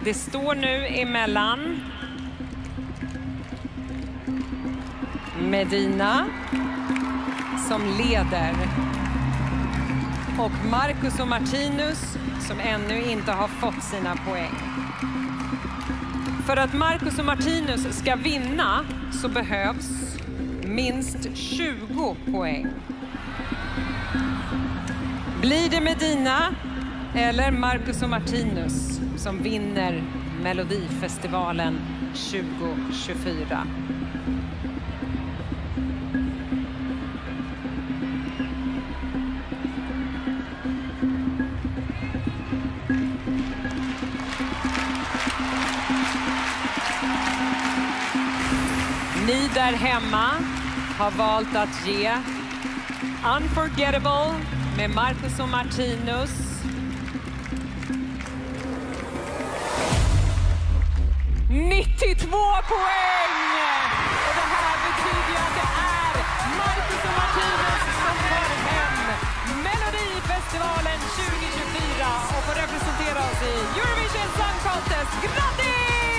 Det står nu emellan Medina som leder och Marcus och Martinus som ännu inte har fått sina poäng. För att Marcus och Martinus ska vinna så behövs minst 20 poäng. Blir det Medina eller Marcus och Martinus som vinner Melodifestivalen 2024? Ni där hemma har valt att ge Unforgettable med Marcus och Martinus 92 poäng! Och det här betyder ju att det är Marcus och Martinus som tar hem Melodifestivalen 2024 och får representera oss i Eurovision Song Contest. Grattis!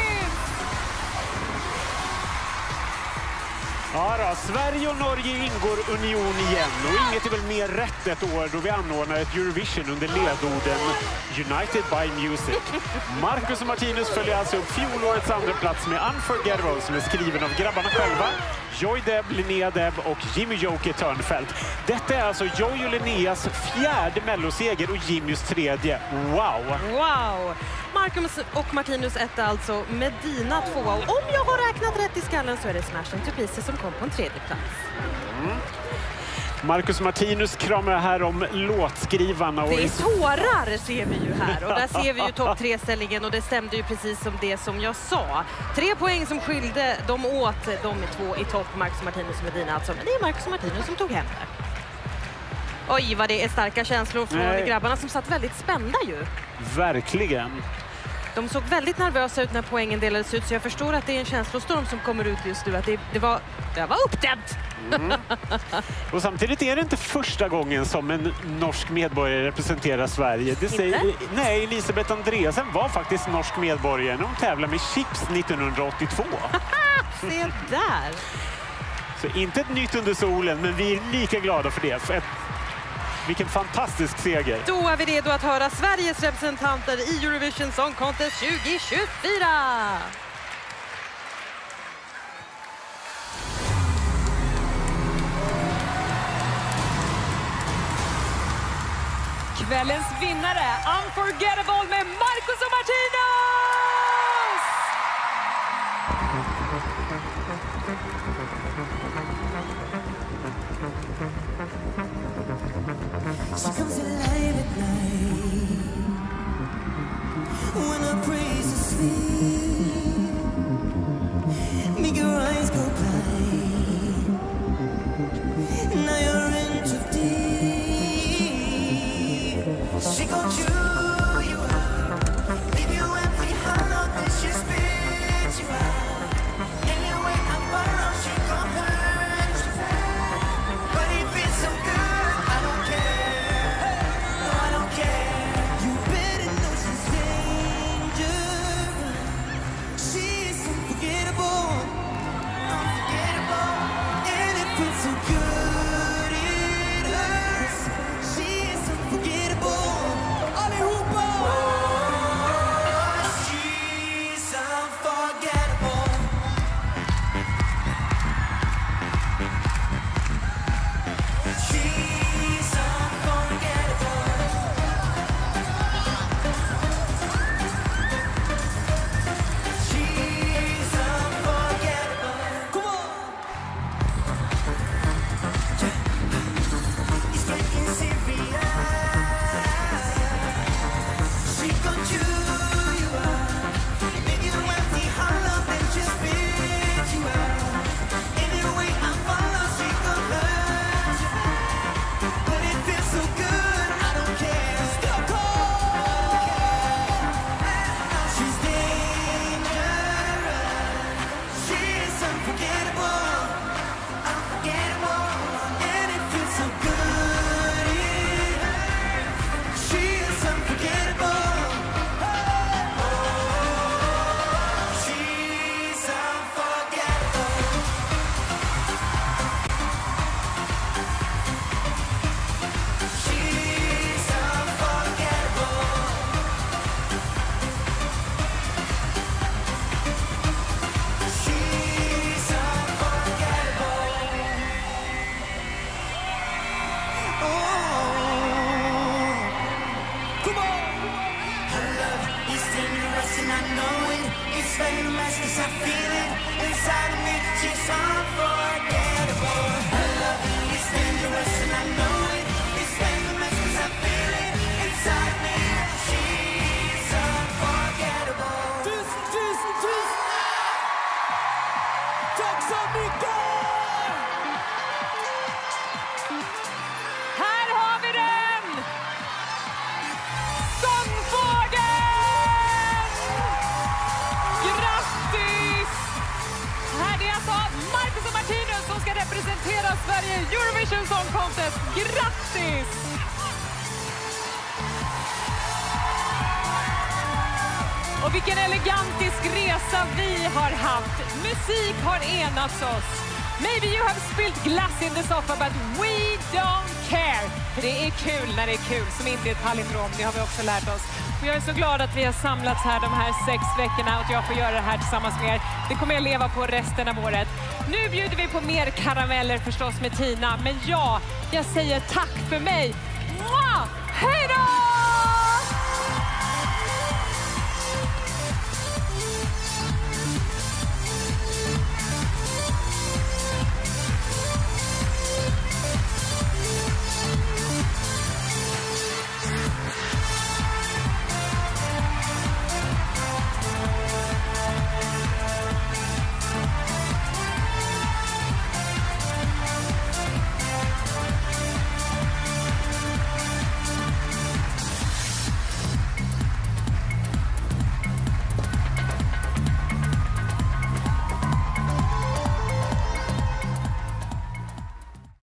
Ja då, Sverige och Norge ingår union igen och inget är väl mer rätt ett år då vi anordnar ett Eurovision under ledorden United by Music. Marcus och Martinus följer alltså upp fjolårets andra plats med Unforgettable som är skriven av grabbarna själva, Joy Deb, Linnea Deb och Jimmy Joker Törnfeldt. Detta är alltså Joy och Linneas 4:e melloseger och Jimmys 3:e. Wow! Wow! Marcus och Martinus 1 alltså, Medina 2. Och om jag har räknat rätt i skallen så är det Smash Into Pieces som kom på en 3:e plats. Marcus och Martinus kramar här om låtskrivarna. Och det är tårar ser vi ju här. Och där ser vi ju topp 3-ställningen och det stämde ju precis som det som jag sa. 3 poäng som skilde dem åt, de är 2 i topp, Marcus och Martinus och Medina alltså. Men det är Marcus och Martinus som tog hem det. Oj, vad det är starka känslor från grabbarna som satt väldigt spända ju. Verkligen. De såg väldigt nervösa ut när poängen delades ut så jag förstår att det är en känslostorm som kommer ut just nu. Att det var uppdämt. Och samtidigt är det inte första gången som en norsk medborgare representerar Sverige. Det säger, nej, Elisabeth Andreasen var faktiskt norsk medborgare när hon tävlade med Chips 1982. Se där! Så inte ett nytt under solen, men vi är lika glada för det. Vilken fantastisk seger. Då är vi redo att höra Sveriges representanter i Eurovision Song Contest 2024. Kvällens vinnare, Unforgettable med Marcus och Martinus! She comes alive at night when her praise is asleep. Make your eyes go blind. Now you're in too deep. She gon' chew you out, leave you empty, hollow, then she spit you out. Anyway, I follow, she gon' hurt you. But if it's so good, I don't care. No, I don't care. You better know she's dangerous. mess 'cause I feel it inside of me. She's unforgettable. Her love is dangerous and I know it. It's dangerous 'cause I feel it inside me. She's unforgettable. Tack så mycket! Här har vi den! Sångfågeln! Grattis! Här är alltså Marcus och Martinus som ska representera Sverige i Eurovision Song Contest. Grattis! Och vilken elegantisk resa vi har haft. Musik har enats oss. Maybe you have spilled glass in the sofa, but we don't care. För det är kul när det är kul, som inte är ett palindrom. Det har vi också lärt oss. Och jag är så glad att vi har samlats här de här 6 veckorna och att jag får göra det här tillsammans med er. Det kommer jag leva på resten av året. Nu bjuder vi på mer karameller förstås med Tina. Men ja, jag säger tack för mig. Mwah! Hej då!